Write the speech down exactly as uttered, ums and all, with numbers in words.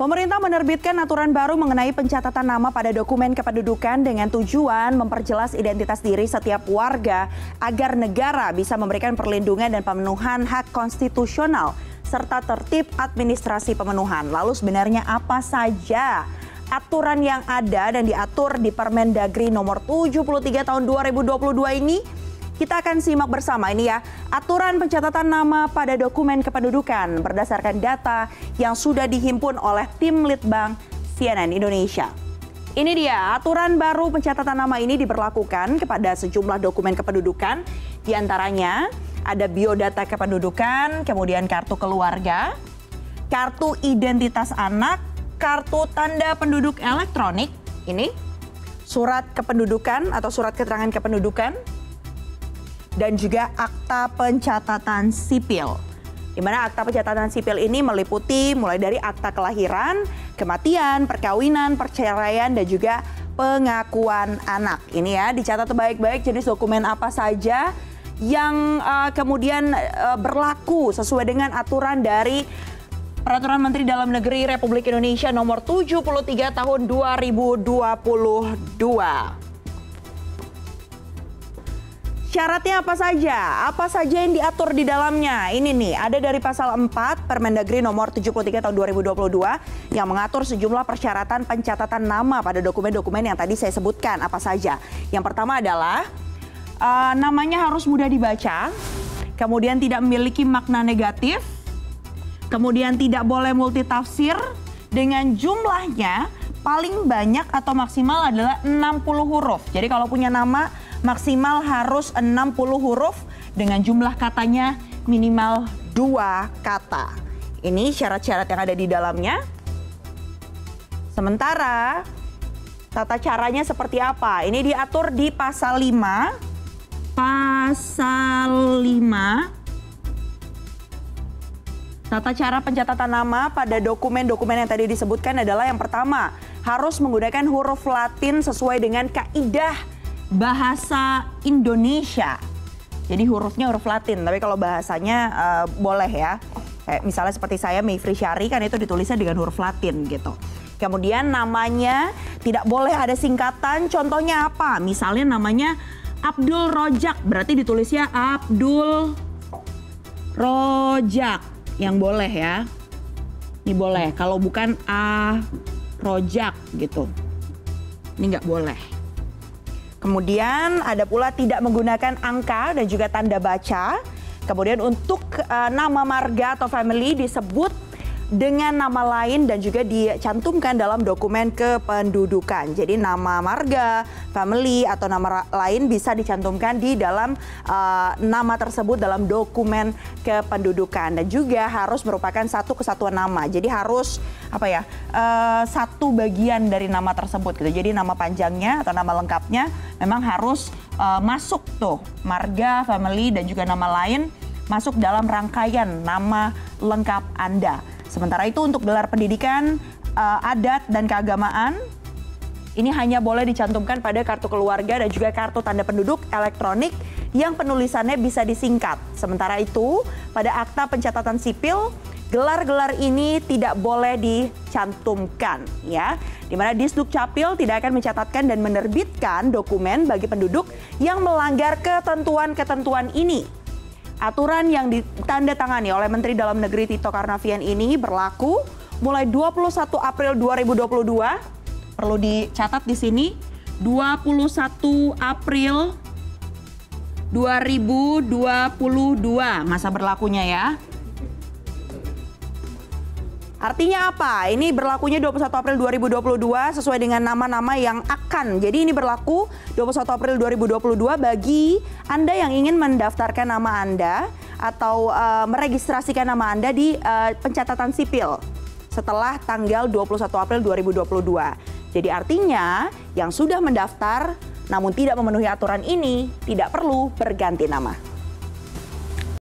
Pemerintah menerbitkan aturan baru mengenai pencatatan nama pada dokumen kependudukan dengan tujuan memperjelas identitas diri setiap warga agar negara bisa memberikan perlindungan dan pemenuhan hak konstitusional serta tertib administrasi pemenuhan. Lalu sebenarnya apa saja aturan yang ada dan diatur di Permendagri nomor tujuh puluh tiga tahun dua ribu dua puluh dua ini? Kita akan simak bersama ini ya, aturan pencatatan nama pada dokumen kependudukan berdasarkan data yang sudah dihimpun oleh tim Litbang C N N Indonesia. Ini dia, aturan baru pencatatan nama ini diberlakukan kepada sejumlah dokumen kependudukan, diantaranya ada biodata kependudukan, kemudian kartu keluarga, kartu identitas anak, kartu tanda penduduk elektronik, ini surat kependudukan atau surat keterangan kependudukan, dan juga akta pencatatan sipil. Di mana akta pencatatan sipil ini meliputi mulai dari akta kelahiran, kematian, perkawinan, perceraian, dan juga pengakuan anak. Ini ya, dicatat baik-baik jenis dokumen apa saja yang uh, kemudian uh, berlaku sesuai dengan aturan dari Peraturan Menteri Dalam Negeri Republik Indonesia nomor tujuh puluh tiga tahun dua ribu dua puluh dua. Syaratnya apa saja? Apa saja yang diatur di dalamnya? Ini nih, ada dari pasal empat Permendagri nomor tujuh puluh tiga tahun dua ribu dua puluh dua yang mengatur sejumlah persyaratan pencatatan nama pada dokumen-dokumen yang tadi saya sebutkan apa saja. Yang pertama adalah uh, namanya harus mudah dibaca, kemudian tidak memiliki makna negatif, kemudian tidak boleh multitafsir, dengan jumlahnya paling banyak atau maksimal adalah enam puluh huruf. Jadi kalau punya nama maksimal harus enam puluh huruf dengan jumlah katanya minimal dua kata. Ini syarat-syarat yang ada di dalamnya. Sementara tata caranya seperti apa? Ini diatur di pasal lima. Pasal lima. Tata cara pencatatan nama pada dokumen-dokumen yang tadi disebutkan adalah yang pertama, harus menggunakan huruf Latin sesuai dengan kaidah bahasa Indonesia. Jadi hurufnya huruf Latin, tapi kalau bahasanya uh, boleh ya. Kayak misalnya seperti saya Mayfri Syari kan itu ditulisnya dengan huruf Latin gitu. Kemudian namanya tidak boleh ada singkatan, contohnya apa? Misalnya namanya Abdul Rojak, berarti ditulisnya Abdul Rojak. Yang boleh ya. Ini boleh, kalau bukan A Rojak gitu. Ini nggak boleh. Kemudian ada pula tidak menggunakan angka dan juga tanda baca. Kemudian untuk uh, nama marga atau family disebut dengan nama lain dan juga dicantumkan dalam dokumen kependudukan. Jadi nama marga, family atau nama lain bisa dicantumkan di dalam uh, nama tersebut dalam dokumen kependudukan. Dan juga harus merupakan satu kesatuan nama. Jadi harus apa ya uh, satu bagian dari nama tersebut gitu. Jadi nama panjangnya atau nama lengkapnya memang harus uh, masuk tuh marga, family dan juga nama lain masuk dalam rangkaian nama lengkap Anda. Sementara itu untuk gelar pendidikan, uh, adat dan keagamaan ini hanya boleh dicantumkan pada kartu keluarga dan juga kartu tanda penduduk elektronik yang penulisannya bisa disingkat. Sementara itu pada akta pencatatan sipil gelar-gelar ini tidak boleh dicantumkan ya. Di mana Disduk Capil tidak akan mencatatkan dan menerbitkan dokumen bagi penduduk yang melanggar ketentuan-ketentuan ini. Aturan yang ditandatangani oleh Menteri Dalam Negeri Tito Karnavian ini berlaku mulai dua puluh satu April dua ribu dua puluh dua. Perlu dicatat di sini, dua puluh satu April dua ribu dua puluh dua masa berlakunya ya. Artinya apa? Ini berlakunya dua puluh satu April dua ribu dua puluh dua sesuai dengan nama-nama yang akan. Jadi ini berlaku dua puluh satu April dua ribu dua puluh dua bagi Anda yang ingin mendaftarkan nama Anda atau uh, meregistrasikan nama Anda di uh, pencatatan sipil setelah tanggal dua puluh satu April dua ribu dua puluh dua. Jadi artinya yang sudah mendaftar namun tidak memenuhi aturan ini tidak perlu berganti nama.